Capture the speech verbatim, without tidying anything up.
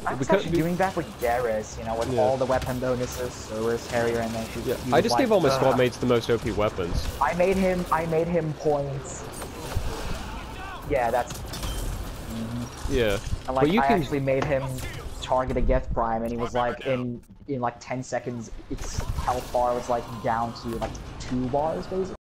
I was because, actually doing that with Garrus, you know, with yeah. all the weapon bonuses, Cerberus, Harrier, and then yeah. I just like, gave all my Ugh. squad mates the most O P weapons. I made him. I made him points. Yeah, that's. Mm-hmm. Yeah. And, like, but you I can... actually made him target a Geth Prime, and he was like, in in like ten seconds, its health bar was like down to like two bars, basically.